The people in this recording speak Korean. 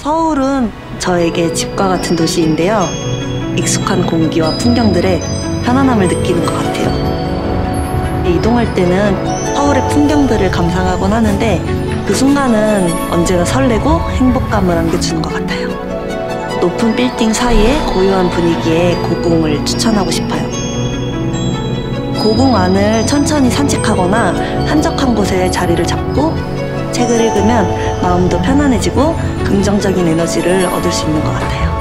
서울은 저에게 집과 같은 도시인데요. 익숙한 공기와 풍경들에 편안함을 느끼는 것 같아요. 이동할 때는 서울의 풍경들을 감상하곤 하는데 그 순간은 언제나 설레고 행복감을 안겨주는 것 같아요. 높은 빌딩 사이에 고요한 분위기의 고궁을 추천하고 싶어요. 고궁 안을 천천히 산책하거나 한적한 곳에 자리를 잡고 책을 읽으면 마음도 편안해지고 긍정적인 에너지를 얻을 수 있는 것 같아요.